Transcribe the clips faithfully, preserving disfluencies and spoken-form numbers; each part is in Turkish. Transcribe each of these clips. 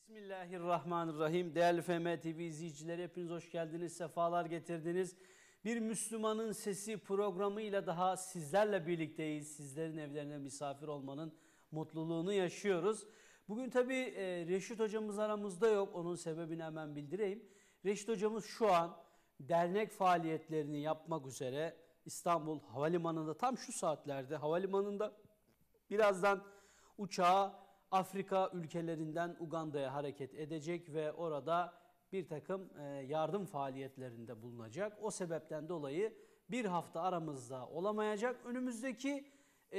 Bismillahirrahmanirrahim. Değerli F M T V izleyicileri, hepiniz hoş geldiniz, sefalar getirdiniz. Bir Müslümanın Sesi programıyla daha sizlerle birlikteyiz. Sizlerin evlerine misafir olmanın mutluluğunu yaşıyoruz. Bugün tabii e, Reşit hocamız aramızda yok. Onun sebebini hemen bildireyim. Reşit hocamız şu an dernek faaliyetlerini yapmak üzere İstanbul Havalimanı'nda, tam şu saatlerde havalimanında, birazdan uçağa Afrika ülkelerinden Uganda'ya hareket edecek ve orada bir takım yardım faaliyetlerinde bulunacak. O sebepten dolayı bir hafta aramızda olamayacak. Önümüzdeki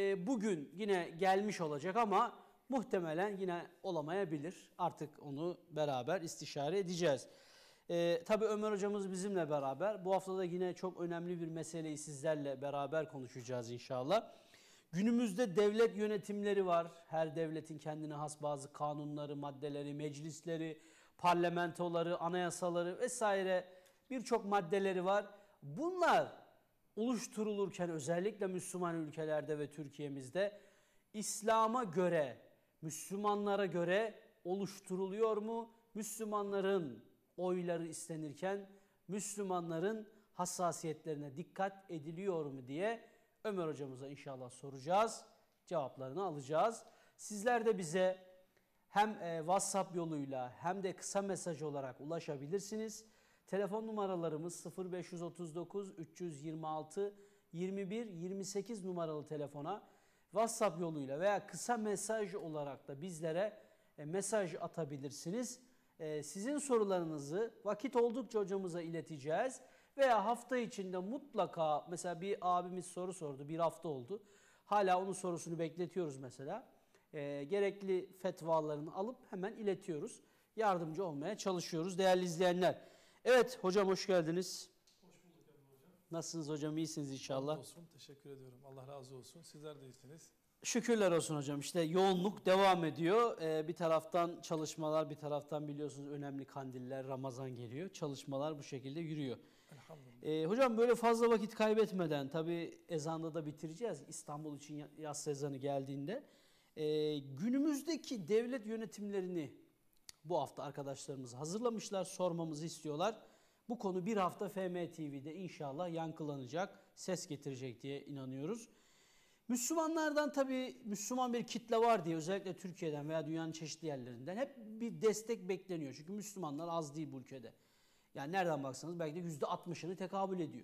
bugün yine gelmiş olacak ama muhtemelen yine olamayabilir. Artık onu beraber istişare edeceğiz. Ee, tabii Ömer hocamız bizimle beraber. Bu hafta da yine çok önemli bir meseleyi sizlerle beraber konuşacağız inşallah. Günümüzde devlet yönetimleri var. Her devletin kendine has bazı kanunları, maddeleri, meclisleri, parlamentoları, anayasaları vesaire birçok maddeleri var. Bunlar oluşturulurken özellikle Müslüman ülkelerde ve Türkiye'mizde İslam'a göre, Müslümanlara göre oluşturuluyor mu? Müslümanların oyları istenirken Müslümanların hassasiyetlerine dikkat ediliyor mu diye Ömer hocamıza inşallah soracağız, cevaplarını alacağız. Sizler de bize hem WhatsApp yoluyla hem de kısa mesaj olarak ulaşabilirsiniz. Telefon numaralarımız sıfır beş otuz dokuz üç yüz yirmi altı yirmi bir yirmi sekiz numaralı telefona WhatsApp yoluyla veya kısa mesaj olarak da bizlere mesaj atabilirsiniz. Sizin sorularınızı vakit oldukça hocamıza ileteceğiz. Veya hafta içinde mutlaka, mesela bir abimiz soru sordu, bir hafta oldu. Hala onun sorusunu bekletiyoruz mesela. E, gerekli fetvalarını alıp hemen iletiyoruz. Yardımcı olmaya çalışıyoruz değerli izleyenler. Evet hocam, hoş geldiniz. Hoş bulduk Emre hocam. Nasılsınız hocam, iyisiniz inşallah. Allah olsun, teşekkür ediyorum. Allah razı olsun. Sizler de iyisiniz. Şükürler olsun hocam. İşte yoğunluk devam ediyor. Ee, bir taraftan çalışmalar, bir taraftan biliyorsunuz önemli kandiller, Ramazan geliyor. Çalışmalar bu şekilde yürüyor. Elhamdülillah. Ee, hocam böyle fazla vakit kaybetmeden, tabii ezanda da bitireceğiz. İstanbul için yaz sezonu geldiğinde. Ee, günümüzdeki devlet yönetimlerini bu hafta arkadaşlarımız hazırlamışlar, sormamızı istiyorlar. Bu konu bir hafta F M T V'de inşallah yankılanacak, ses getirecek diye inanıyoruz. Müslümanlardan tabii Müslüman bir kitle var diye, özellikle Türkiye'den veya dünyanın çeşitli yerlerinden hep bir destek bekleniyor. Çünkü Müslümanlar az değil bu ülkede. Yani nereden baksanız belki de yüzde altmışını tekabül ediyor.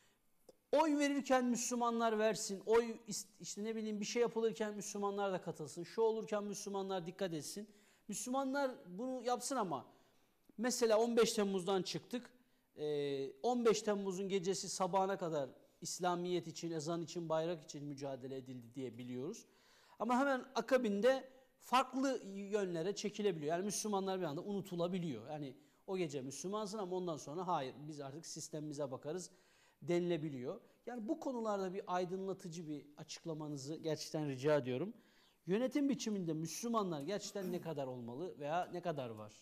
Oy verirken Müslümanlar versin, oy işte ne bileyim bir şey yapılırken Müslümanlar da katılsın, şu olurken Müslümanlar dikkat etsin. Müslümanlar bunu yapsın ama mesela on beş Temmuz'dan çıktık. on beş Temmuz'un gecesi sabahına kadar İslamiyet için, ezan için, bayrak için mücadele edildi diye biliyoruz. Ama hemen akabinde farklı yönlere çekilebiliyor. Yani Müslümanlar bir anda unutulabiliyor. Yani o gece Müslümansın ama ondan sonra hayır, biz artık sistemimize bakarız denilebiliyor. Yani bu konularda bir aydınlatıcı bir açıklamanızı gerçekten rica ediyorum. Yönetim biçiminde Müslümanlar gerçekten ne kadar olmalı veya ne kadar var?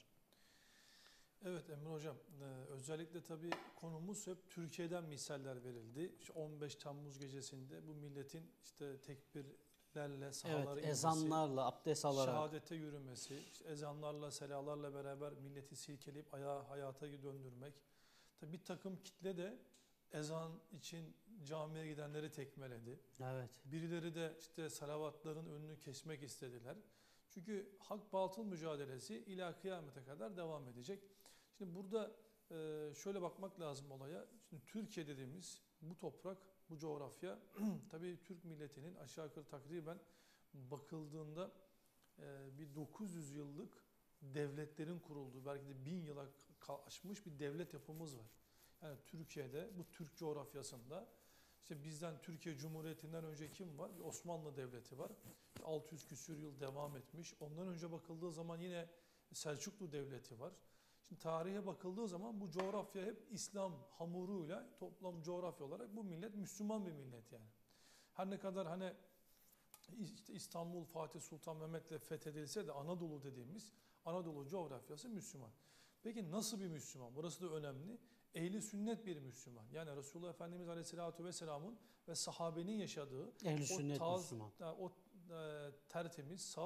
Evet Emre hocam, e, özellikle tabii konumuz hep Türkiye'den misaller verildi. İşte on beş Temmuz gecesinde bu milletin işte tekbirlerle sahalara evet, inmesi, ezanlarla, abdest alarak, şehadete yürümesi, işte ezanlarla, selalarla beraber milleti silkeleyip ayağa, hayata döndürmek. Tabii bir takım kitle de ezan için camiye gidenleri tekmeledi. evet. Birileri de işte salavatların önünü kesmek istediler. Çünkü hak batıl mücadelesi ila kıyamete kadar devam edecek. Şimdi burada şöyle bakmak lazım olaya. Şimdi Türkiye dediğimiz bu toprak, bu coğrafya tabii Türk milletinin aşağı yukarı takriben bakıldığında bir dokuz yüz yıllık devletlerin kurulduğu, belki de bin yıla aşmış bir devlet yapımız var. Yani Türkiye'de, bu Türk coğrafyasında işte bizden, Türkiye Cumhuriyeti'nden önce kim var? Bir Osmanlı Devleti var. altı yüz küsur yıl devam etmiş. Ondan önce bakıldığı zaman yine Selçuklu Devleti var. Şimdi tarihe bakıldığı zaman bu coğrafya hep İslam hamuruyla toplam coğrafya olarak bu millet Müslüman bir millet yani. Her ne kadar hani işte İstanbul Fatih Sultan Mehmet'le fethedilse de Anadolu dediğimiz Anadolu coğrafyası Müslüman. Peki nasıl bir Müslüman? Burası da önemli. Ehli sünnet bir Müslüman. Yani Resulullah Efendimiz Aleyhisselatü Vesselam'ın ve sahabenin yaşadığı Ehli o, sünnet taz, Müslüman. o e, tertemiz, saf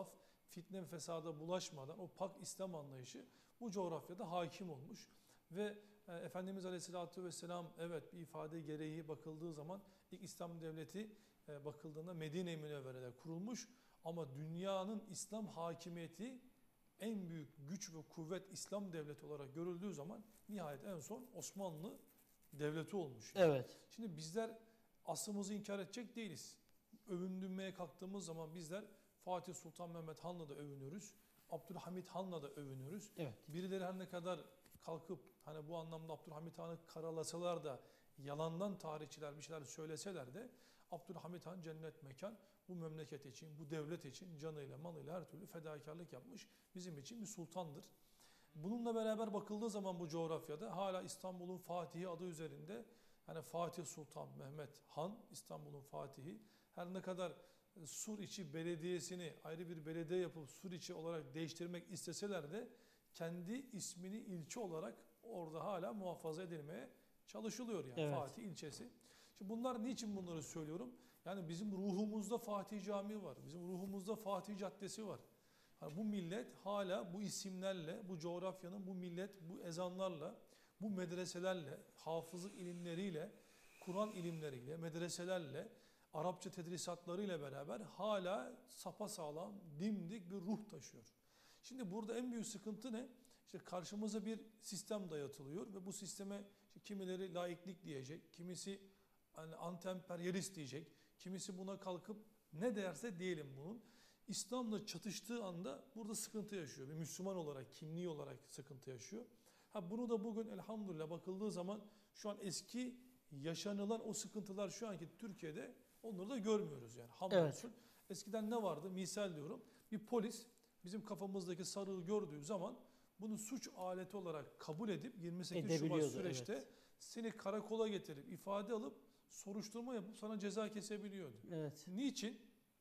fitne fesada bulaşmadan o pak İslam anlayışı bu coğrafyada hakim olmuş. Ve e, Efendimiz Aleyhisselatü Vesselam evet bir ifade gereği bakıldığı zaman ilk İslam devleti e, bakıldığında Medine-i Münevvere'de kurulmuş. Ama dünyanın İslam hakimiyeti en büyük güç ve kuvvet İslam devleti olarak görüldüğü zaman nihayet en son Osmanlı devleti olmuş. Evet. Şimdi bizler aslımızı inkar edecek değiliz. Övündürmeye kalktığımız zaman bizler Fatih Sultan Mehmet Han'la da övünüyoruz. Abdülhamit Han'la da övünüyoruz. Evet. Birileri her ne kadar kalkıp hani bu anlamda Abdülhamit Han'ı karalasalar da yalandan tarihçiler bir şeyler söyleseler de Abdülhamit Han cennet mekan bu memleket için, bu devlet için canıyla malıyla her türlü fedakarlık yapmış bizim için bir sultandır. Bununla beraber bakıldığı zaman bu coğrafyada hala İstanbul'un Fatihi adı üzerinde yani Fatih Sultan Mehmet Han İstanbul'un Fatihi her ne kadar Suriçi Belediyesi'ni ayrı bir belediye yapıp Suriçi olarak değiştirmek isteseler de kendi ismini ilçe olarak orada hala muhafaza edilmeye çalışılıyor yani Evet. Fatih ilçesi. Şimdi bunlar niçin bunları söylüyorum? Yani bizim ruhumuzda Fatih Camii var. Bizim ruhumuzda Fatih Caddesi var. Yani bu millet hala bu isimlerle, bu coğrafyanın, bu millet, bu ezanlarla, bu medreselerle, hafızlık ilimleriyle, Kur'an ilimleriyle, medreselerle, Arapça tedrisatlarıyla beraber hala sapasağlam, dimdik bir ruh taşıyor. Şimdi burada en büyük sıkıntı ne? İşte karşımıza bir sistem dayatılıyor ve bu sisteme işte kimileri laiklik diyecek, kimisi hani antemperyalist diyecek, kimisi buna kalkıp ne derse diyelim bunun. İslam'la çatıştığı anda burada sıkıntı yaşıyor. Bir Müslüman olarak, kimliği olarak sıkıntı yaşıyor. Ha bunu da bugün elhamdülillah bakıldığı zaman şu an eski yaşanılan o sıkıntılar şu anki Türkiye'de onları da görmüyoruz yani. Hamdolsun. Evet. Eskiden ne vardı? Misal diyorum. Bir polis bizim kafamızdaki sarığı gördüğü zaman bunu suç aleti olarak kabul edip yirmi sekiz Şubat süreçte evet. seni karakola getirip ifade alıp soruşturma yapıp sana ceza kesebiliyordu. Evet. Niçin?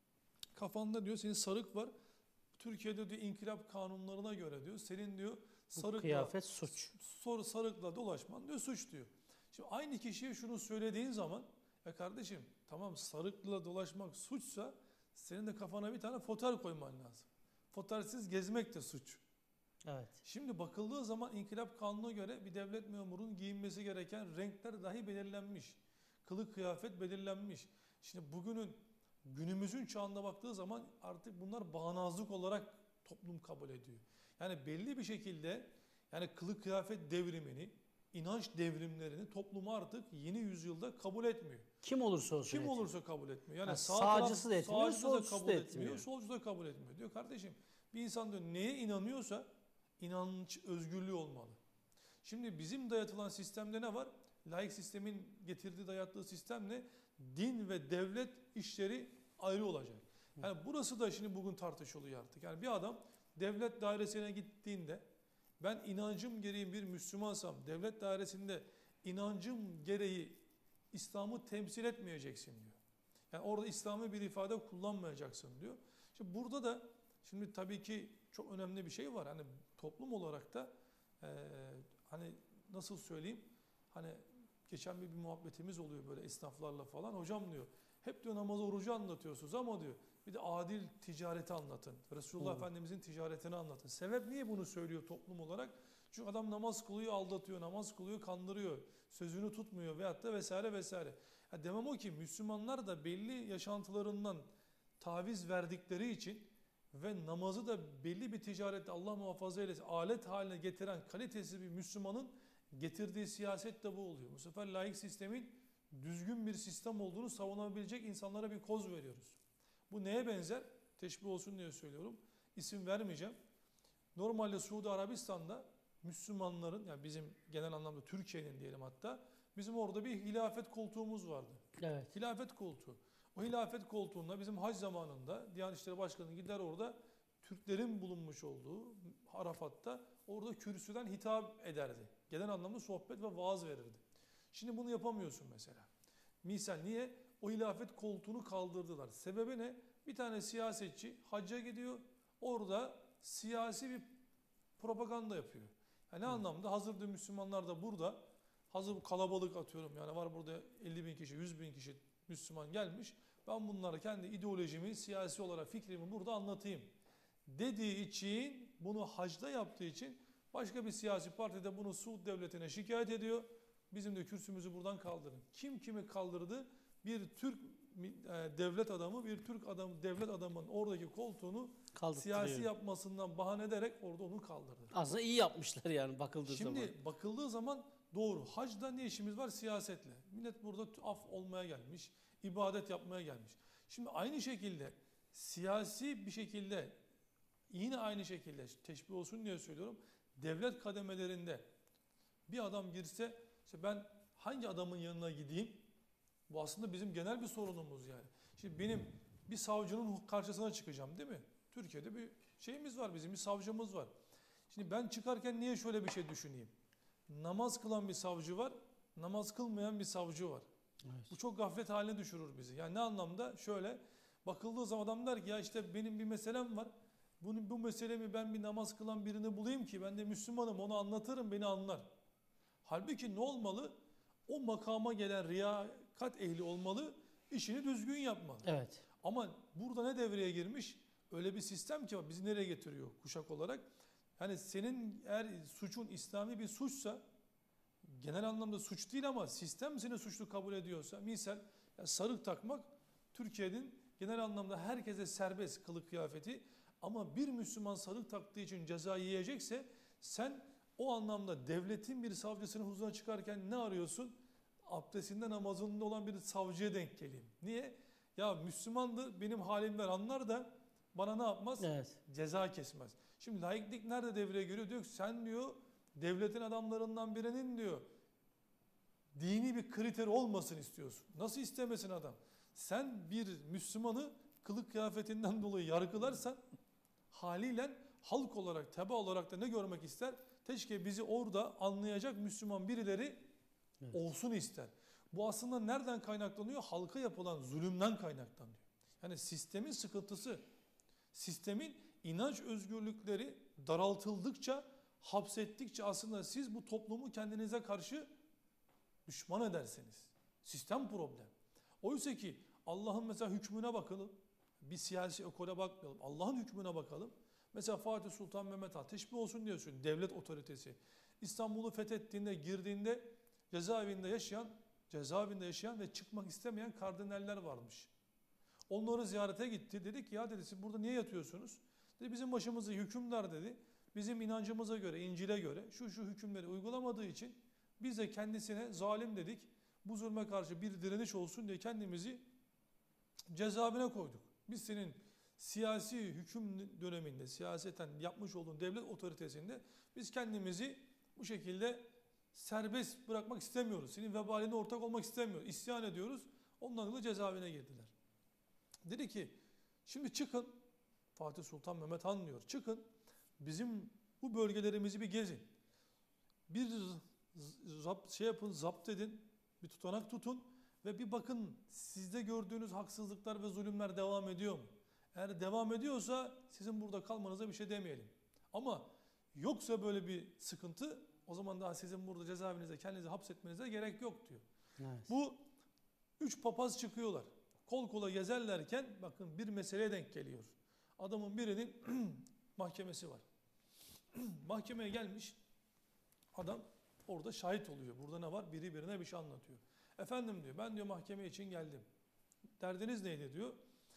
Kafanda diyor senin sarık var. Türkiye'de diyor inkılap kanunlarına göre diyor senin diyor sarıkla, bu kıyafet suç. Soru sarıkla dolaşman diyor suç diyor. Şimdi aynı kişiye şunu söylediğin zaman ya kardeşim tamam sarıkla dolaşmak suçsa senin de kafana bir tane foter koyman lazım. Fotersiz gezmek de suç. Evet. Şimdi bakıldığı zaman inkılap kanununa göre bir devlet memurunun giyinmesi gereken renkler dahi belirlenmiş. Kılık kıyafet belirlenmiş. Şimdi bugünün günümüzün çağında baktığı zaman artık bunlar bağnazlık olarak toplum kabul ediyor. Yani belli bir şekilde yani kılık kıyafet devrimini, inanç devrimlerini toplum artık yeni yüzyılda kabul etmiyor. Kim olursa olsun. Kim etmiyor. olursa kabul etmiyor. Yani ha, sağ sağcısı taraf, da etmiyor, sağcısı da solcusu kabul da etmiyor, etmiyor. solcusu da kabul etmiyor. Diyor kardeşim bir insan diyor neye inanıyorsa inanç özgürlüğü olmalı. Şimdi bizim dayatılan sistemde ne var? Laik sistemin getirdiği dayattığı sistemle din ve devlet işleri ayrı olacak. Yani burası da şimdi bugün tartışılıyor artık. Yani bir adam devlet dairesine gittiğinde ben inancım gereği bir Müslümansam devlet dairesinde inancım gereği İslam'ı temsil etmeyeceksin diyor. Yani orada İslami bir ifade kullanmayacaksın diyor. Şimdi burada da şimdi tabii ki çok önemli bir şey var. Hani toplum olarak da e, hani nasıl söyleyeyim hani geçen bir, bir muhabbetimiz oluyor böyle esnaflarla falan. Hocam diyor hep diyor namazı orucu anlatıyorsunuz ama diyor bir de adil ticareti anlatın. Resulullah hmm. Efendimizin ticaretini anlatın. Sebep niye bunu söylüyor toplum olarak? Çünkü adam namaz kılıyor aldatıyor, namaz kılıyor kandırıyor, sözünü tutmuyor veyahut da vesaire vesaire. Ya demem o ki Müslümanlar da belli yaşantılarından taviz verdikleri için ve namazı da belli bir ticarette Allah muhafaza eylesin alet haline getiren kalitesiz bir Müslümanın getirdiği siyaset de bu oluyor. Bu sefer laik sistemin düzgün bir sistem olduğunu savunabilecek insanlara bir koz veriyoruz. Bu neye benzer? Teşbih olsun diye söylüyorum. İsim vermeyeceğim. Normalde Suudi Arabistan'da Müslümanların yani bizim genel anlamda Türkiye'nin diyelim hatta bizim orada bir hilafet koltuğumuz vardı. Evet. Hilafet koltuğu. O hilafet koltuğunda bizim hac zamanında Diyanet İşleri Başkanı gider orada Türklerin bulunmuş olduğu Arafat'ta orada kürsüden hitap ederdi. Genel anlamda sohbet ve vaaz verirdi. Şimdi bunu yapamıyorsun mesela. Misal niye? O hilafet koltuğunu kaldırdılar. Sebebi ne? Bir tane siyasetçi hacca gidiyor. Orada siyasi bir propaganda yapıyor. Yani ne Hı. anlamda? Hazır Müslümanlar da burada. Hazır kalabalık atıyorum. Yani var burada elli bin kişi, yüz bin kişi Müslüman gelmiş. Ben bunlara kendi ideolojimi, siyasi olarak fikrimi burada anlatayım dediği için, bunu hacda yaptığı için başka bir siyasi parti de bunu Suud devletine şikayet ediyor. Bizim de kürsümüzü buradan kaldırın. Kim kimi kaldırdı? Bir Türk devlet adamı, bir Türk adam devlet adamının oradaki koltuğunu siyasi yapmasından bahane ederek orada onu kaldırdı. Aslında iyi yapmışlar yani bakıldığı Şimdi, zaman. Şimdi bakıldığı zaman doğru. Hacda ne işimiz var? Siyasetle. Millet burada af olmaya gelmiş, ibadet yapmaya gelmiş. Şimdi aynı şekilde siyasi bir şekilde yine aynı şekilde teşbih olsun diye söylüyorum. Devlet kademelerinde bir adam girse, işte ben hangi adamın yanına gideyim? Bu aslında bizim genel bir sorunumuz yani. Şimdi benim bir savcının karşısına çıkacağım değil mi? Türkiye'de bir şeyimiz var, bizim bir savcımız var. Şimdi ben çıkarken niye şöyle bir şey düşüneyim? Namaz kılan bir savcı var, namaz kılmayan bir savcı var. Evet. Bu çok gaflet haline düşürür bizi. Yani ne anlamda? Şöyle bakıldığı zaman adam der ki ya işte benim bir meselem var. Bunu, bu meselemi ben bir namaz kılan birini bulayım ki ben de Müslümanım, onu anlatırım, beni anlar. Halbuki ne olmalı? O makama gelen riyakat ehli olmalı, işini düzgün yapmalı. Evet. Ama burada ne devreye girmiş? Öyle bir sistem ki bizi nereye getiriyor kuşak olarak? Yani senin eğer suçun İslami bir suçsa, genel anlamda suç değil ama sistem seni suçlu kabul ediyorsa, misal yani sarık takmak Türkiye'nin genel anlamda herkese serbest kılık kıyafeti, ama bir Müslüman sarık taktığı için ceza yiyecekse sen o anlamda devletin bir savcısının huzuruna çıkarken ne arıyorsun? Abdestinde, namazında olan bir savcıya denk geleyim. Niye? Ya Müslümandır, benim halimden anlar da bana ne yapmaz? Evet. Ceza kesmez. Şimdi laiklik nerede devreye giriyor? Diyor ki sen diyor devletin adamlarından birinin diyor dini bir kriter olmasın istiyorsun. Nasıl istemesin adam? Sen bir Müslümanı kılık kıyafetinden dolayı yargılarsan haliyle halk olarak, teba olarak da ne görmek ister? Keşke bizi orada anlayacak Müslüman birileri evet. olsun ister. Bu aslında nereden kaynaklanıyor? Halka yapılan zulümden kaynaklanıyor. Yani sistemin sıkıntısı, sistemin inanç özgürlükleri daraltıldıkça, hapsettikçe aslında siz bu toplumu kendinize karşı düşman edersiniz. Sistem problem. Oysa ki Allah'ın mesela hükmüne bakalım. Bir siyasi ekole bakmayalım. Allah'ın hükmüne bakalım. Mesela Fatih Sultan Mehmet Han, teşbih olsun diyorsun, devlet otoritesi. İstanbul'u fethettiğinde, girdiğinde cezaevinde yaşayan, cezaevinde yaşayan ve çıkmak istemeyen kardinaller varmış. Onları ziyarete gitti. Dedi ki ya dedi siz burada niye yatıyorsunuz? Dedi bizim başımızı hükümdar dedi. Bizim inancımıza göre, İncil'e göre şu şu hükümleri uygulamadığı için biz de kendisine zalim dedik. Bu zulme karşı bir direniş olsun diye kendimizi cezaevine koyduk. Biz senin siyasi hüküm döneminde, siyaseten yapmış olduğun devlet otoritesinde biz kendimizi bu şekilde serbest bırakmak istemiyoruz. Senin vebaline ortak olmak istemiyoruz. İsyan ediyoruz. Ondan dolayı cezaevine girdiler. Dedi ki şimdi çıkın, Fatih Sultan Mehmet Han diyor, çıkın bizim bu bölgelerimizi bir gezin. Bir zapt, şey yapın, zapt edin, bir tutanak tutun ve bir bakın sizde gördüğünüz haksızlıklar ve zulümler devam ediyor mu? Eğer devam ediyorsa sizin burada kalmanıza bir şey demeyelim. Ama yoksa böyle bir sıkıntı, o zaman daha sizin burada cezaevinize kendinizi hapsetmenize gerek yok diyor. Evet. Bu üç papaz çıkıyorlar. Kol kola gezerlerken bakın bir meseleye denk geliyor. Adamın birinin mahkemesi var. Mahkemeye gelmiş adam orada şahit oluyor. Burada ne var? Biri birine bir şey anlatıyor. Efendim diyor ben diyor mahkeme için geldim. Derdiniz neydi diyor.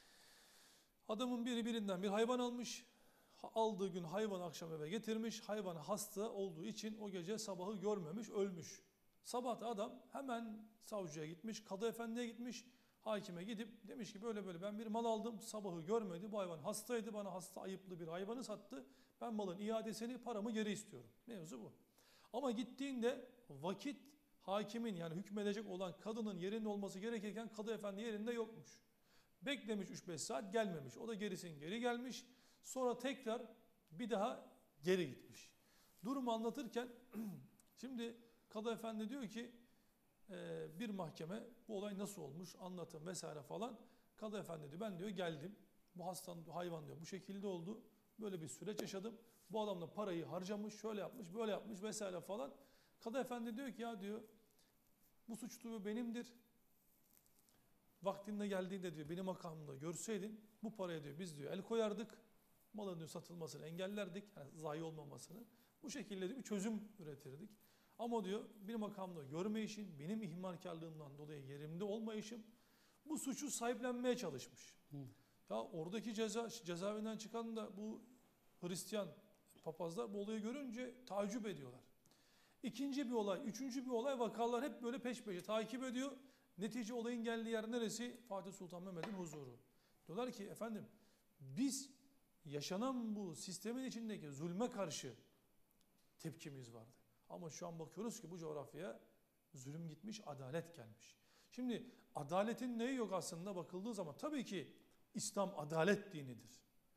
Adamın biri birinden bir hayvan almış. Aldığı gün hayvanı akşam eve getirmiş. Hayvan hasta olduğu için o gece sabahı görmemiş, ölmüş. Sabah da adam hemen savcıya gitmiş, kadı efendiye gitmiş. Hakime gidip demiş ki böyle böyle ben bir mal aldım, sabahı görmedi, bu hayvan hastaydı, bana hasta ayıplı bir hayvanı sattı. Ben malın iadesini, paramı geri istiyorum. Mevzu bu. Ama gittiğinde vakit hakimin yani hükmedecek olan kadının yerinde olması gerekirken kadı efendi yerinde yokmuş. Beklemiş üç beş saat gelmemiş. O da gerisin geri gelmiş. Sonra tekrar bir daha geri gitmiş. Durumu anlatırken şimdi kadı efendi diyor ki e, bir mahkeme bu olay nasıl olmuş anlatın vesaire falan. Kadı efendi diyor ben diyor geldim. Bu hastan hayvan diyor bu şekilde oldu. Böyle bir süreç yaşadım. Bu adam da parayı harcamış, şöyle yapmış, böyle yapmış vesaire falan. Kadı efendi diyor ki ya diyor bu suç diyor benimdir. Vaktinde geldiğinde diyor benim makamımda görseydin bu paraya diyor biz diyor el koyardık. malın diyor satılmasını engellerdik, yani zayi olmamasını. Bu şekilde de bir çözüm üretirdik. Ama diyor bir makamda görmeyişim, benim ihmalkarlığımdan dolayı yerimde olmayışım bu suçu sahiplenmeye çalışmış. Hı. Ya oradaki ceza cezaevinden çıkan da bu Hristiyan papazlar bu olayı görünce tacip ediyorlar. İkinci bir olay, üçüncü bir olay, vakalar hep böyle peş peşe takip ediyor. Netice olayın geldiği yer neresi? Fatih Sultan Mehmet'in huzuru. Diyorlar ki efendim biz yaşanan bu sistemin içindeki zulme karşı tepkimiz vardı. Ama şu an bakıyoruz ki bu coğrafyaya zulüm gitmiş, adalet gelmiş. Şimdi adaletin neyi yok aslında bakıldığı zaman? Tabii ki İslam adalet dinidir.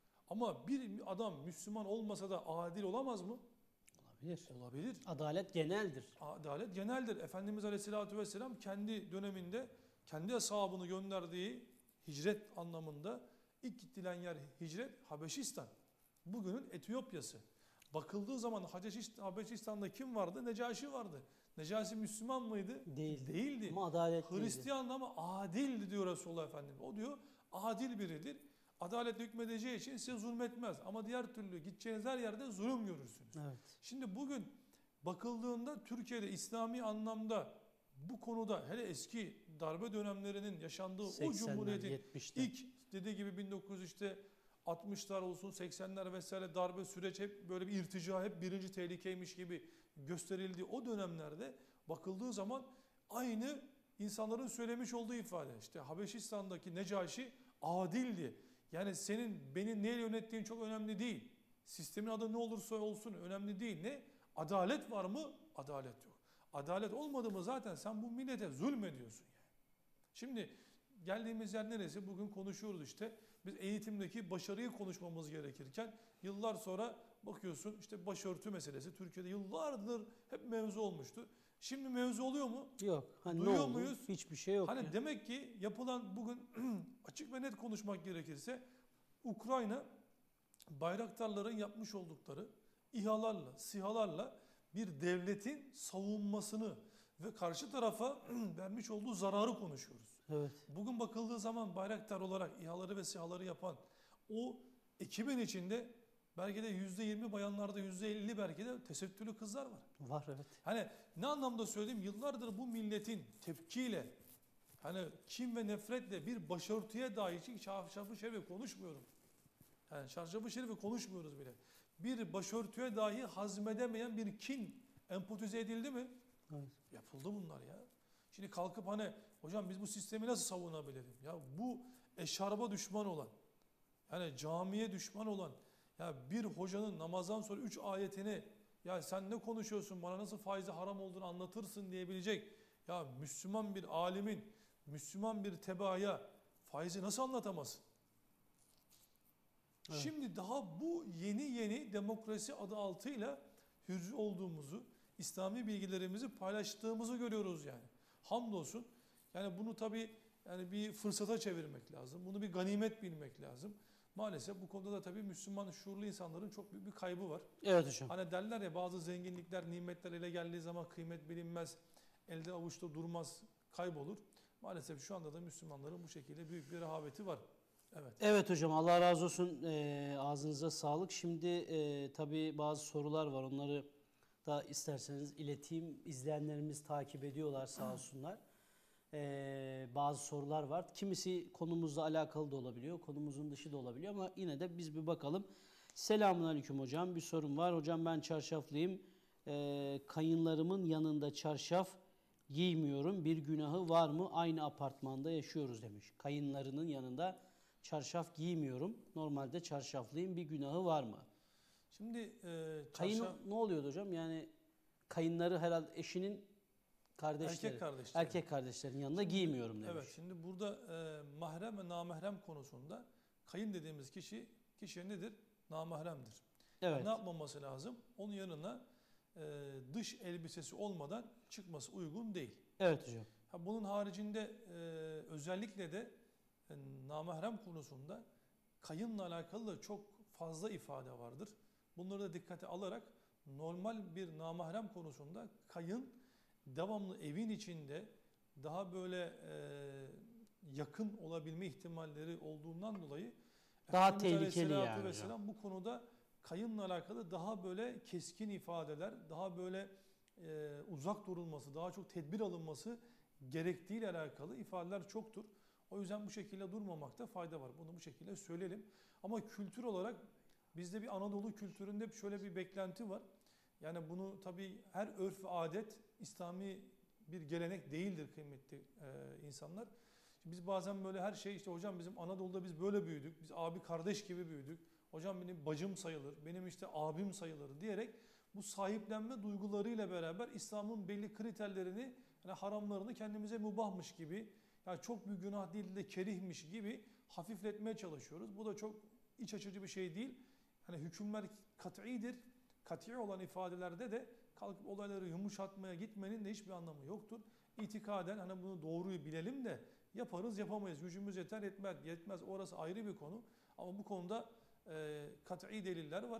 Ama bir adam Müslüman olmasa da adil olamaz mı? Olabilir. Olabilir. Adalet geneldir. Adalet geneldir. Efendimiz Aleyhisselatü Vesselam kendi döneminde kendi ashabını gönderdiği hicret anlamında ilk gidilen yer hicret Habeşistan. Bugünün Etiyopya'sı. Bakıldığı zaman Habeşistan'da kim vardı? Necaşi vardı. Necaşi Müslüman mıydı? Değil. Değildi. Ama adaletliydi. Hristiyan ama adildi diyor Resulullah Efendimiz. O diyor adil biridir. Adalet hükmedeceği için size zulmetmez. Ama diğer türlü gideceğiniz her yerde zulüm görürsünüz. Evet. Şimdi bugün bakıldığında Türkiye'de İslami anlamda bu konuda hele eski darbe dönemlerinin yaşandığı o cumhuriyetin yetmişler. ilk dediği gibi bin dokuz yüz işte altmışlar olsun seksenler vesaire darbe süreç hep böyle bir irtica, hep birinci tehlikeymiş gibi gösterildiği o dönemlerde bakıldığı zaman aynı insanların söylemiş olduğu ifade. İşte Habeşistan'daki Necaşi adildi. Yani senin beni neyle yönettiğin çok önemli değil. Sistemin adı ne olursa olsun önemli değil. Ne? Adalet var mı? Adalet yok. Adalet olmadı mı zaten sen bu millete zulmediyorsun yani. Şimdi geldiğimiz yer neresi? Bugün konuşuyoruz işte. Biz eğitimdeki başarıyı konuşmamız gerekirken yıllar sonra bakıyorsun işte başörtü meselesi Türkiye'de yıllardır hep mevzu olmuştu. Şimdi mevzu oluyor mu? Yok. Hani Duyuyor ne oldu? muyuz? Hiçbir şey yok. Hani ya. demek ki yapılan bugün açık ve net konuşmak gerekirse Ukrayna bayraktarların yapmış oldukları İHA'larla, SİHA'larla bir devletin savunmasını ve karşı tarafa vermiş olduğu zararı konuşuyoruz. Evet. Bugün bakıldığı zaman bayraktar olarak İHA'ları ve SİHA'ları yapan o ekibin içinde belki de yüzde yirmi bayanlarda yüzde elli belki de tesettürlü kızlar var. Var evet. Hani ne anlamda söyleyeyim? Yıllardır bu milletin tepkiyle, hani kin ve nefretle bir başörtüye dair için şarf-ı şerifi konuşmuyorum. Yani şarf-ı şerifi konuşmuyoruz bile. Bir başörtüye dahi hazmedemeyen bir kin empotize edildi mi? Evet. Yapıldı bunlar ya. Şimdi kalkıp hani hocam biz bu sistemi nasıl savunabilirim? Ya bu eşarba düşman olan, yani camiye düşman olan, ya bir hocanın namazdan sonra üç ayetini ya sen ne konuşuyorsun bana nasıl faizi haram olduğunu anlatırsın diyebilecek ya Müslüman bir alimin, Müslüman bir tebaaya faizi nasıl anlatamazsın? Evet. Şimdi daha bu yeni yeni demokrasi adı altıyla hür olduğumuzu, İslami bilgilerimizi paylaştığımızı görüyoruz yani. Hamdolsun. Yani bunu tabii yani bir fırsata çevirmek lazım. Bunu bir ganimet bilmek lazım. Maalesef bu konuda da tabii Müslüman şuurlu insanların çok büyük bir kaybı var. Evet hocam. Hani derler ya bazı zenginlikler, nimetler ele geldiği zaman kıymet bilinmez, elde avuçta durmaz, kaybolur. Maalesef şu anda da Müslümanların bu şekilde büyük bir rehaveti var. Evet. Evet hocam Allah razı olsun. Ee, ağzınıza sağlık. Şimdi e, tabii bazı sorular var. Onları da isterseniz ileteyim. İzleyenlerimiz takip ediyorlar sağ olsunlar. Ee, bazı sorular var. Kimisi konumuzla alakalı da olabiliyor. Konumuzun dışı da olabiliyor ama yine de biz bir bakalım. Selamünaleyküm hocam. Bir sorum var. Hocam ben çarşaflıyım. Ee, kayınlarımın yanında çarşaf giymiyorum. Bir günahı var mı? Aynı apartmanda yaşıyoruz demiş. Kayınlarının yanında çarşaf giymiyorum. Normalde çarşaflıyım. Bir günahı var mı? Şimdi e, Kayın çarşaf, ne oluyor hocam? Yani kayınları herhalde eşinin kardeşleri. erkek kardeşleri. Erkek kardeşlerin yanında giymiyorum demiş. Evet, şimdi burada e, mahrem ve namahrem konusunda kayın dediğimiz kişi, kişi nedir? Namahremdir. Evet. Ne yapmaması lazım? Onun yanına e, dış elbisesi olmadan çıkması uygun değil. Evet hocam. Ha, bunun haricinde e, özellikle de e, namahrem konusunda kayınla alakalı da çok fazla ifade vardır. Bunları da dikkate alarak normal bir namahrem konusunda kayın devamlı evin içinde daha böyle e, yakın olabilme ihtimalleri olduğundan dolayı Daha Efendimiz tehlikeli Aleyhisselatü yani hocam. Vesselam bu konuda kayınla alakalı daha böyle keskin ifadeler, daha böyle e, uzak durulması, daha çok tedbir alınması gerektiğiyle alakalı ifadeler çoktur. O yüzden bu şekilde durmamakta fayda var. Bunu bu şekilde söyleyelim. Ama kültür olarak bizde bir Anadolu kültüründe şöyle bir beklenti var. Yani bunu tabii her örf ve adet İslami bir gelenek değildir kıymetli e, insanlar. Biz bazen böyle her şey işte hocam bizim Anadolu'da biz böyle büyüdük. Biz abi kardeş gibi büyüdük. Hocam benim bacım sayılır, benim işte abim sayılır diyerek bu sahiplenme duygularıyla beraber İslam'ın belli kriterlerini, yani haramlarını kendimize mubahmış gibi, yani çok bir günah değil de kerihmiş gibi hafifletmeye çalışıyoruz. Bu da çok iç açıcı bir şey değil. Yani hükümler kat'idir. Kat'i olan ifadelerde de kalkıp olayları yumuşatmaya gitmenin de hiçbir anlamı yoktur. İtikaden hani bunu doğruyu bilelim de yaparız yapamayız. Gücümüz yeter yetmez. Yetmez orası ayrı bir konu. Ama bu konuda e, kat'i deliller var.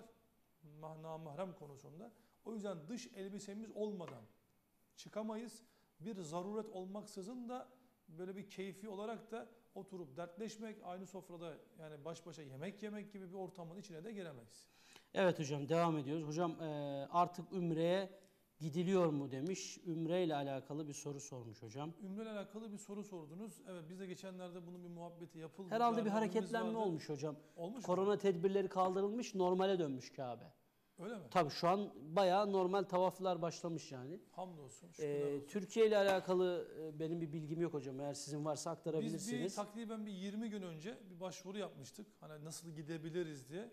Namahrem konusunda. O yüzden dış elbisemiz olmadan çıkamayız. Bir zaruret olmaksızın da böyle bir keyfi olarak da oturup dertleşmek, aynı sofrada yani baş başa yemek yemek gibi bir ortamın içine de giremeyiz. Evet hocam, devam ediyoruz. Hocam e, artık Ümre'ye gidiliyor mu demiş. Ümre ile alakalı bir soru sormuş hocam. Ümre ile alakalı bir soru sordunuz. Evet, biz de geçenlerde bunun bir muhabbeti yapıldı. Herhalde bir Yarın hareketlenme vardı. olmuş hocam. Olmuş Korona mu? tedbirleri kaldırılmış, normale dönmüş Kabe. Öyle mi? Tabii şu an bayağı normal tavaflar başlamış yani. Hamdolsun. Şükürler Ee, olsun. Türkiye ile alakalı e, benim bir bilgim yok hocam. Eğer sizin varsa Biz aktarabilirsiniz. bir takriben bir yirmi gün önce bir başvuru yapmıştık. Hani nasıl gidebiliriz diye.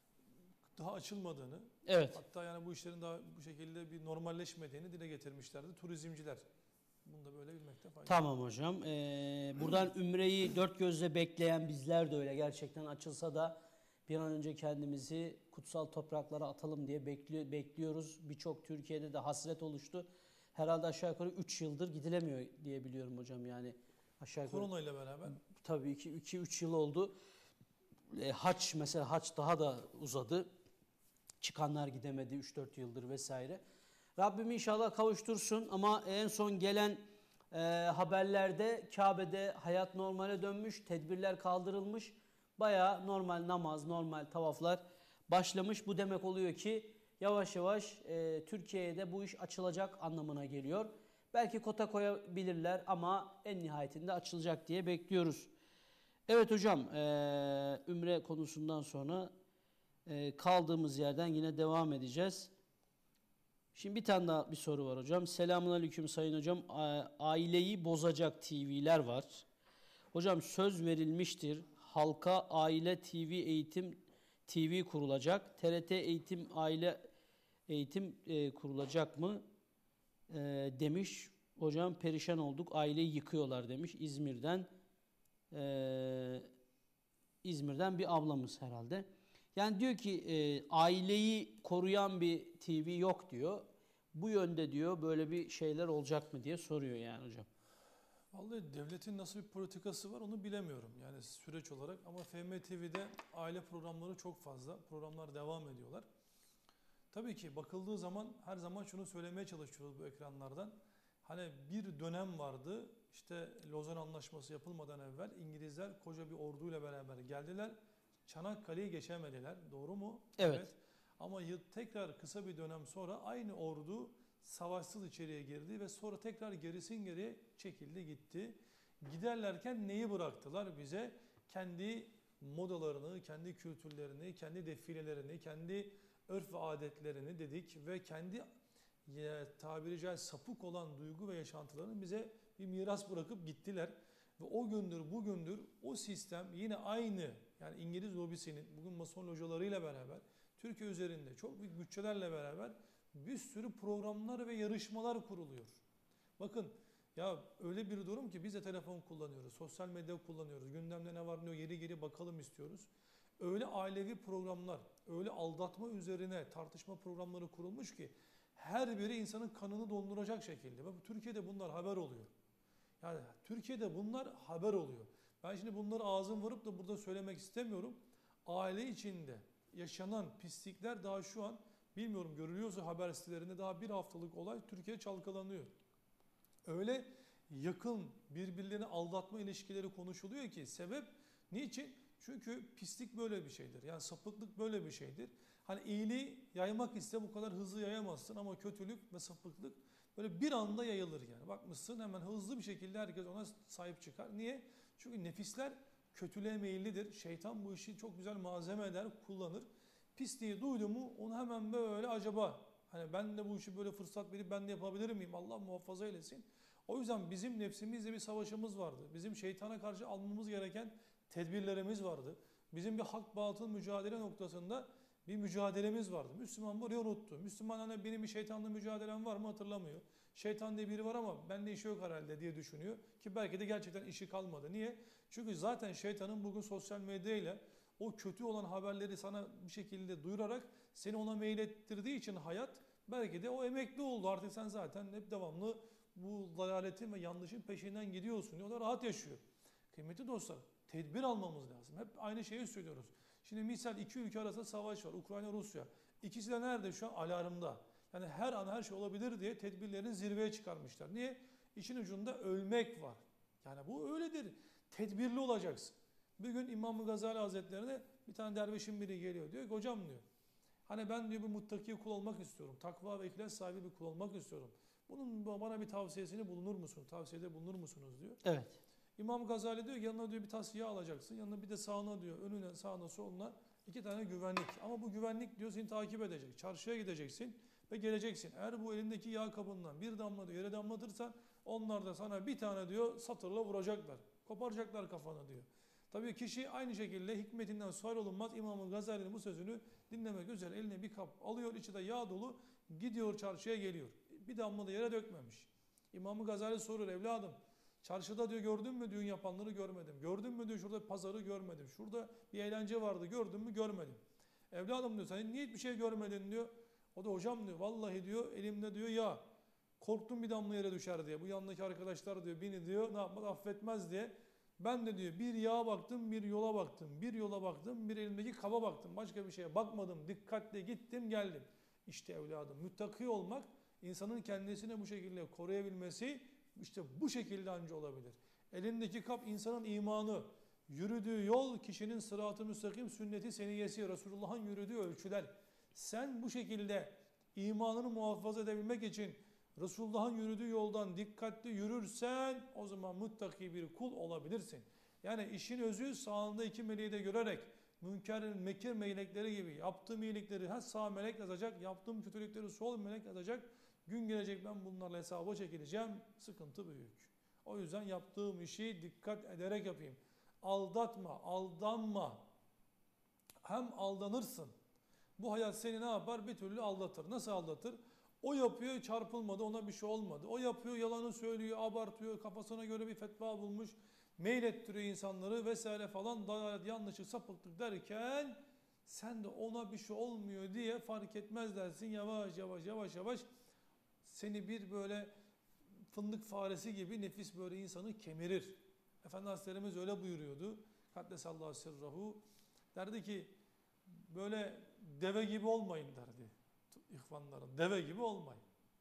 Daha açılmadığını, Evet. hatta yani bu işlerin daha bu şekilde bir normalleşmediğini dile getirmişlerdi turizmciler. Bunu da böyle bilmekte fayda var. Tamam hocam. Ee, buradan Ümre'yi dört gözle bekleyen bizler de öyle. Gerçekten açılsa da bir an önce kendimizi kutsal topraklara atalım diye bekliyor, bekliyoruz. Birçok Türkiye'de de hasret oluştu. Herhalde aşağı yukarı üç yıldır gidilemiyor diye biliyorum hocam yani. Aşağı yukarı. Korona ile beraber. Tabii iki üç yıl oldu. E, haç mesela haç daha da uzadı. Çıkanlar gidemedi üç dört yıldır vesaire. Rabbim inşallah kavuştursun ama en son gelen e, haberlerde Kabe'de hayat normale dönmüş, tedbirler kaldırılmış. Bayağı normal namaz, normal tavaflar başlamış. Bu demek oluyor ki yavaş yavaş e, Türkiye'ye de bu iş açılacak anlamına geliyor. Belki kota koyabilirler ama en nihayetinde açılacak diye bekliyoruz. Evet hocam, e, Ümre konusundan sonra e, kaldığımız yerden yine devam edeceğiz. Şimdi bir tane daha bir soru var hocam. Selamünaleyküm sayın hocam. A- aileyi bozacak T V'ler var. Hocam söz verilmiştir. Halka Aile T V Eğitim T V kurulacak. T R T Eğitim Aile Eğitim e, kurulacak mı? E, demiş. Hocam perişan olduk. Aileyi yıkıyorlar demiş İzmir'den. E, İzmir'den bir ablamız herhalde. Yani diyor ki e, aileyi koruyan bir T V yok diyor. Bu yönde diyor böyle bir şeyler olacak mı diye soruyor yani hocam. Vallahi devletin nasıl bir politikası var onu bilemiyorum yani süreç olarak, ama F M T V'de aile programları çok fazla. Programlar devam ediyorlar. Tabii ki bakıldığı zaman her zaman şunu söylemeye çalışıyoruz bu ekranlardan. Hani bir dönem vardı, işte Lozan Anlaşması yapılmadan evvel İngilizler koca bir orduyla beraber geldiler. Çanakkale'yi geçemediler. Doğru mu? Evet. Evet. Ama tekrar kısa bir dönem sonra aynı ordu savaşsız içeriye girdi ve sonra tekrar gerisin geriye çekildi gitti. Giderlerken neyi bıraktılar bize? Kendi modalarını, kendi kültürlerini, kendi defilelerini, kendi örf ve adetlerini dedik ve kendi e, tabiri caizse sapık olan duygu ve yaşantılarını bize bir miras bırakıp gittiler. Ve o gündür bugündür o sistem yine aynı, yani İngiliz lobisinin bugün mason localarıyla beraber Türkiye üzerinde çok büyük bütçelerle beraber bir sürü programlar ve yarışmalar kuruluyor. Bakın ya öyle bir durum ki biz de telefon kullanıyoruz, sosyal medya kullanıyoruz, gündemde ne var ne yok geri geri bakalım istiyoruz. Öyle ailevi programlar, öyle aldatma üzerine tartışma programları kurulmuş ki her biri insanın kanını donduracak şekilde. Ve Türkiye'de bunlar haber oluyor. Yani Türkiye'de bunlar haber oluyor. Ben şimdi bunları ağzım varıp da burada söylemek istemiyorum. Aile içinde yaşanan pislikler daha şu an bilmiyorum görülüyorsa haber sitelerinde daha bir haftalık olay Türkiye çalkalanıyor. Öyle yakın birbirlerini aldatma ilişkileri konuşuluyor ki sebep niçin? Çünkü pislik böyle bir şeydir. Yani sapıklık böyle bir şeydir. Hani iyiliği yaymak iste bu kadar hızlı yayamazsın ama kötülük ve sapıklık böyle bir anda yayılır yani. Bakmışsın hemen hızlı bir şekilde herkes ona sahip çıkar. Niye? Çünkü nefisler kötülüğe meyillidir. Şeytan bu işi çok güzel malzeme eder, kullanır. Pisliği duydu mu onu hemen böyle acaba hani ben de bu işi böyle fırsat verip ben de yapabilir miyim? Allah muhafaza eylesin. O yüzden bizim nefsimizle bir savaşımız vardı. Bizim şeytana karşı almamız gereken tedbirlerimiz vardı. Bizim bir hak batıl mücadele noktasında bir mücadelemiz vardı. Müslüman burayı unuttu. Müslüman hani benim bir şeytanla mücadelem var mı hatırlamıyor. Şeytan diye biri var ama bende işi yok herhalde diye düşünüyor. Ki belki de gerçekten işi kalmadı. Niye? Çünkü zaten şeytanın bugün sosyal medyayla o kötü olan haberleri sana bir şekilde duyurarak seni ona meylettirdiği için hayat belki de o emekli oldu. Artık sen zaten hep devamlı bu dalaletin ve yanlışın peşinden gidiyorsun. O da rahat yaşıyor. Kıymetli dostlar, tedbir almamız lazım. Hep aynı şeyi söylüyoruz. Şimdi misal iki ülke arasında savaş var. Ukrayna, Rusya. İkisi de nerede şu an? Alarmda. Yani her an her şey olabilir diye tedbirlerini zirveye çıkarmışlar. Niye? İşin ucunda ölmek var. Yani bu öyledir. Tedbirli olacaksın. Bir gün İmam Gazali Hazretleri'ne bir tane dervişin biri geliyor. Diyor ki hocam diyor. Hani ben diyor bir muttaki kul olmak istiyorum. Takva ve ihlas sahibi bir kul olmak istiyorum. Bunun bana bir tavsiyesini bulunur musun? Tavsiyede bulunur musunuz diyor. Evet. İmam Gazali diyor ki yanına diyor bir tas yağ alacaksın. Yanına bir de sağına diyor önüne sağına soluna iki tane güvenlik. Ama bu güvenlik diyor seni takip edecek. Çarşıya gideceksin ve geleceksin. Eğer bu elindeki yağ kabından bir damla diyor yere damlatırsan onlar da sana bir tane diyor satırla vuracaklar. Koparacaklar kafanı diyor. Tabii kişi aynı şekilde hikmetinden sual olunmaz. İmam Gazali'nin bu sözünü dinlemek üzere eline bir kap alıyor. İçi de yağ dolu gidiyor çarşıya geliyor. Bir damla da yere dökmemiş. İmam Gazali soruyor evladım. Çarşıda diyor gördün mü düğün yapanları görmedim. Gördün mü diyor şurada pazarı görmedim. Şurada bir eğlence vardı gördün mü görmedim. Evladım diyor sen niye hiçbir şey görmedin diyor. O da hocam diyor vallahi diyor elimde diyor ya korktum bir damla yere düşer diye. Bu yanındaki arkadaşlar diyor beni diyor ne yapmaz affetmez diye. Ben de diyor bir yağa baktım bir yola baktım. Bir yola baktım bir elimdeki kaba baktım. Başka bir şeye bakmadım. Dikkatle gittim geldim. İşte evladım müttaki olmak insanın kendisini bu şekilde koruyabilmesi işte bu şekilde anca olabilir. Elindeki kap insanın imanı, yürüdüğü yol kişinin sırat-ı müstakim sünneti seniyesi, Resulullah'ın yürüdüğü ölçüler. Sen bu şekilde imanını muhafaza edebilmek için Resulullah'ın yürüdüğü yoldan dikkatli yürürsen o zaman muttaki bir kul olabilirsin. Yani işin özü sağında iki meleği de görerek münkerin mekir melekleri gibi yaptığım iyilikleri her sağ melek yazacak, yaptığım kötülükleri sol melek yazacak. Gün gelecek ben bunlarla hesaba çekileceğim. Sıkıntı büyük. O yüzden yaptığım işi dikkat ederek yapayım. Aldatma, aldanma. Hem aldanırsın. Bu hayat seni ne yapar? Bir türlü aldatır. Nasıl aldatır? O yapıyor çarpılmadı ona bir şey olmadı. O yapıyor yalanı söylüyor abartıyor kafasına göre bir fetva bulmuş. Meylettiriyor insanları vesaire falan dalalet yanlışlık sapıklık derken sen de ona bir şey olmuyor diye fark etmez dersin. Yavaş yavaş yavaş yavaş seni bir böyle fındık faresi gibi nefis böyle insanı kemirir. Efendi Hazretlerimiz öyle buyuruyordu. Kaddesallahu sirrahu. Derdi ki böyle deve gibi olmayın derdi. İhvanların deve gibi olmayın.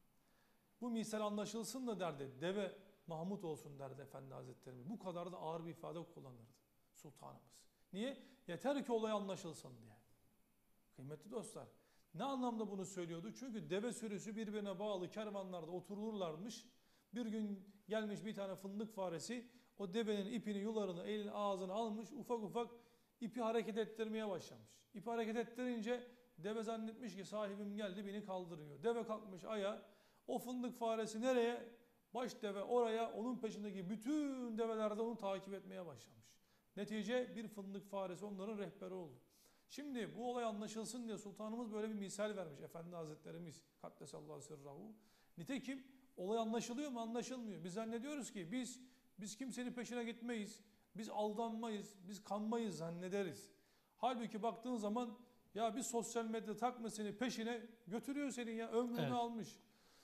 Bu misal anlaşılsın da derdi. Deve Mahmut olsun derdi Efendi Hazretlerimiz. Bu kadar da ağır bir ifade kullanırdı sultanımız. Niye? Yeter ki olay anlaşılsın diye. Kıymetli dostlar. Ne anlamda bunu söylüyordu? Çünkü deve sürüsü birbirine bağlı kervanlarda otururlarmış. Bir gün gelmiş bir tane fındık faresi o devenin ipini yularını elini ağzına almış ufak ufak ipi hareket ettirmeye başlamış. İpi hareket ettirince deve zannetmiş ki sahibim geldi beni kaldırıyor. Deve kalkmış ayağa o fındık faresi nereye? Baş deve oraya onun peşindeki bütün develer de onu takip etmeye başlamış. Netice bir fındık faresi onların rehberi oldu. Şimdi bu olay anlaşılsın diye sultanımız böyle bir misal vermiş. Efendi Hazretlerimiz Kaddesallahu sirrahu. Nitekim olay anlaşılıyor mu? Anlaşılmıyor. Biz zannediyoruz ki biz biz kimsenin peşine gitmeyiz. Biz aldanmayız. Biz kanmayız zannederiz. Halbuki baktığın zaman ya bir sosyal medya takma seni peşine götürüyor senin ya ömrünü evet. almış.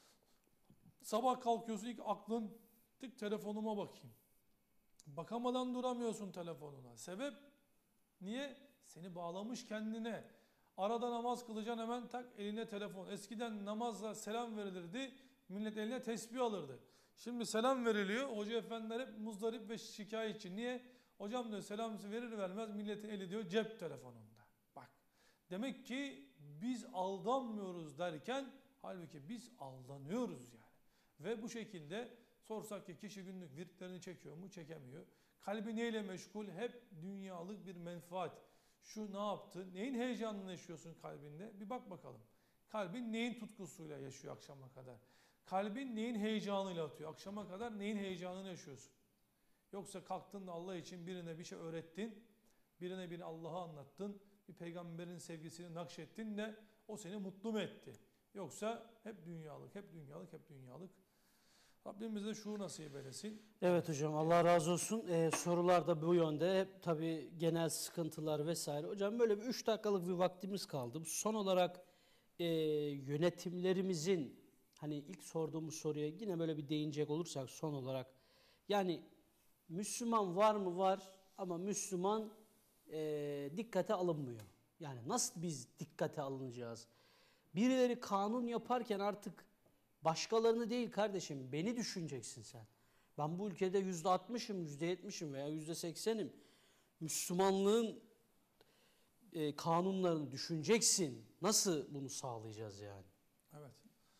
Sabah kalkıyorsun ilk aklın tık telefonuma bakayım. Bakamadan duramıyorsun telefonuna. Sebep niye? Seni bağlamış kendine. Arada namaz kılacaksın hemen tak eline telefon. Eskiden namazla selam verilirdi. Millet eline tesbih alırdı. Şimdi selam veriliyor. Hoca efendiler hep muzdarip ve şikayetçi. Niye? Hocam diyor selam verir vermez milletin eli diyor cep telefonunda. Bak demek ki biz aldanmıyoruz derken halbuki biz aldanıyoruz yani. Ve bu şekilde sorsak ki kişi günlük virtlerini çekiyor mu? Çekemiyor. Kalbi neyle meşgul? Hep dünyalık bir menfaat. Şu ne yaptı? Neyin heyecanını yaşıyorsun kalbinde? Bir bak bakalım. Kalbin neyin tutkusuyla yaşıyor akşama kadar? Kalbin neyin heyecanıyla atıyor? Akşama kadar neyin heyecanını yaşıyorsun? Yoksa kalktın da Allah için birine bir şey öğrettin, birine bir Allah'ı anlattın, bir peygamberin sevgisini nakşettin de o seni mutlu mu etti? Yoksa hep dünyalık, hep dünyalık, hep dünyalık. Rabbimiz de şu nasip eylesin. Evet hocam, Allah razı olsun. Ee, sorular da bu yönde. Hep tabii genel sıkıntılar vesaire. Hocam böyle bir üç dakikalık bir vaktimiz kaldı. Son olarak e, yönetimlerimizin, hani ilk sorduğumuz soruya yine böyle bir değinecek olursak son olarak, yani Müslüman var mı? Var, ama Müslüman e, dikkate alınmıyor. Yani nasıl biz dikkate alınacağız? Birileri kanun yaparken artık başkalarını değil kardeşim, beni düşüneceksin sen. Ben bu ülkede yüzde altmışım, yüzde yetmişim veya yüzde seksenim. Müslümanlığın e, kanunlarını düşüneceksin. Nasıl bunu sağlayacağız yani? Evet.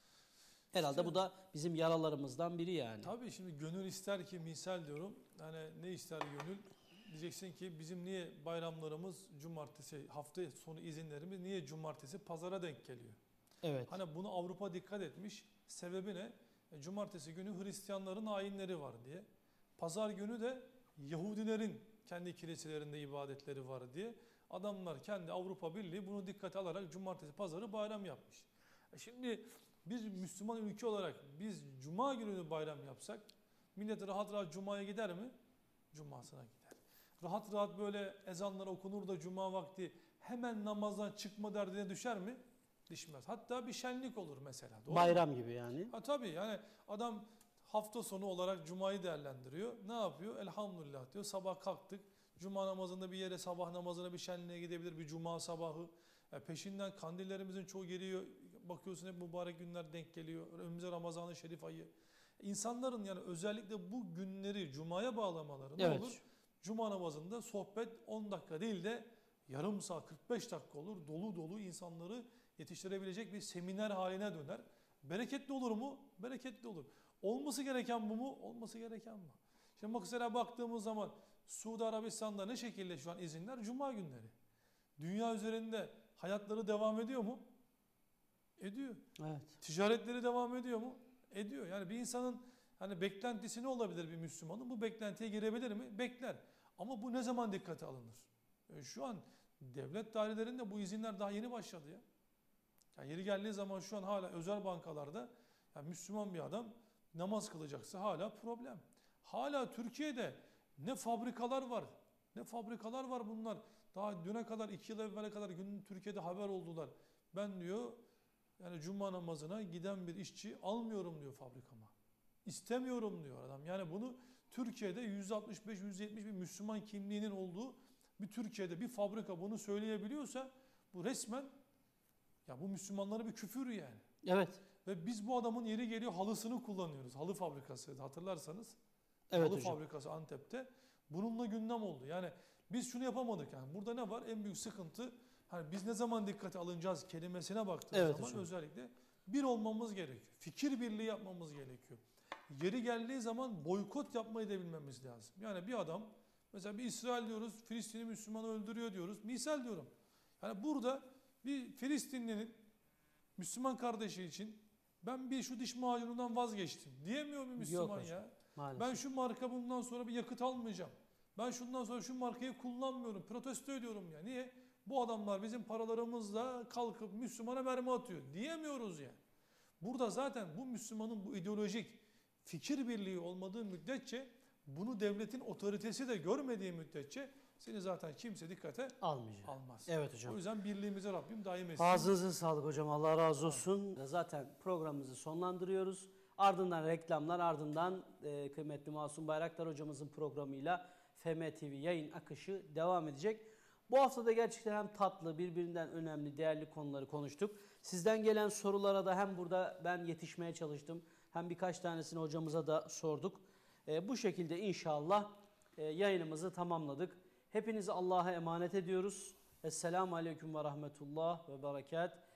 Herhalde İşte, bu da bizim yaralarımızdan biri yani. Tabii şimdi gönül ister ki misal diyorum. Hani ne ister gönül? Diyeceksin ki bizim niye bayramlarımız cumartesi, hafta sonu izinlerimiz niye cumartesi, pazara denk geliyor? Evet. Hani bunu Avrupa dikkat etmiş. Sebebi ne? E, cumartesi günü Hristiyanların ayinleri var diye. Pazar günü de Yahudilerin kendi kiliselerinde ibadetleri var diye. Adamlar kendi Avrupa Birliği bunu dikkate alarak cumartesi pazarı bayram yapmış. E şimdi biz Müslüman ülke olarak biz cuma gününü bayram yapsak millet rahat rahat cumaya gider mi? Cumasına gider. Rahat rahat böyle ezanlar okunur da cuma vakti hemen namazdan çıkma derdine düşer mi? Düşmez. Hatta bir şenlik olur mesela. Doğru Bayram mu? gibi yani. Ha tabii yani adam hafta sonu olarak cumayı değerlendiriyor. Ne yapıyor? Elhamdülillah diyor. Sabah kalktık. Cuma namazında bir yere, sabah namazına bir şenliğe gidebilir. Bir cuma sabahı. Ya peşinden kandillerimizin çoğu geliyor. Bakıyorsun hep mübarek günler denk geliyor. Önümüze Ramazan-ı Şerif ayı. İnsanların yani özellikle bu günleri cumaya bağlamaları ne Evet. olur? Cuma namazında sohbet on dakika değil de yarım saat, kırk beş dakika olur. Dolu dolu insanları yetiştirebilecek bir seminer haline döner. Bereketli olur mu? Bereketli olur. Olması gereken bu mu? Olması gereken bu. Şimdi mesela baktığımız zaman Suudi Arabistan'da ne şekilde şu an izinler? Cuma günleri. Dünya üzerinde hayatları devam ediyor mu? Ediyor. Evet. Ticaretleri devam ediyor mu? Ediyor. Yani bir insanın hani beklentisi ne olabilir bir Müslümanın? Bu beklentiye girebilir mi? Bekler. Ama bu ne zaman dikkate alınır? E şu an devlet dairelerinde bu izinler daha yeni başladı ya. Yani yeri geldiği zaman şu an hala özel bankalarda yani Müslüman bir adam namaz kılacaksa hala problem. Hala Türkiye'de ne fabrikalar var, ne fabrikalar var bunlar. Daha düne kadar, iki yıl evvele kadar günün Türkiye'de haber oldular. Ben diyor yani cuma namazına giden bir işçi almıyorum diyor fabrikama. İstemiyorum diyor adam. Yani bunu Türkiye'de yüz altmış beş yüz yetmiş bir Müslüman kimliğinin olduğu bir Türkiye'de bir fabrika bunu söyleyebiliyorsa bu resmen ya bu Müslümanlara bir küfür yani. Evet. Ve biz bu adamın yeri geliyor halısını kullanıyoruz. Halı fabrikası hatırlarsanız. Evet halı hocam. fabrikası Antep'te. Bununla gündem oldu. Yani biz şunu yapamadık yani. Burada ne var? En büyük sıkıntı hani biz ne zaman dikkate alınacağız kelimesine baktığımız Evet zaman hocam. özellikle bir olmamız gerekiyor. Fikir birliği yapmamız gerekiyor. Yeri geldiği zaman boykot yapmayı da bilmemiz lazım. Yani bir adam mesela bir İsrail diyoruz, Filistin'i Müslümanı öldürüyor diyoruz. Misal diyorum. Yani burada bir Filistinlinin Müslüman kardeşi için ben bir şu diş macunundan vazgeçtim diyemiyor bir Müslüman hocam, ya. maalesef. Ben şu marka bundan sonra bir yakıt almayacağım. Ben şundan sonra şu markayı kullanmıyorum. Protesto ediyorum ya. Niye? Bu adamlar bizim paralarımızla kalkıp Müslümana mermi atıyor. Diyemiyoruz yani. Burada zaten bu Müslümanın bu ideolojik fikir birliği olmadığı müddetçe bunu devletin otoritesi de görmediği müddetçe seni zaten kimse dikkate Almayacak. almaz. Evet hocam. O yüzden birliğimize Rabbim daim etsin. Ağzınıza sağlık hocam. Allah razı olsun. Zaten programımızı sonlandırıyoruz. Ardından reklamlar, ardından e, kıymetli Masum Bayraktar hocamızın programıyla F M T V yayın akışı devam edecek. Bu hafta da gerçekten hem tatlı, birbirinden önemli, değerli konuları konuştuk. Sizden gelen sorulara da hem burada ben yetişmeye çalıştım, hem birkaç tanesini hocamıza da sorduk. E, bu şekilde inşallah e, yayınımızı tamamladık. Hepinizi Allah'a emanet ediyoruz. Esselamu Aleyküm ve Rahmetullah ve Berekat.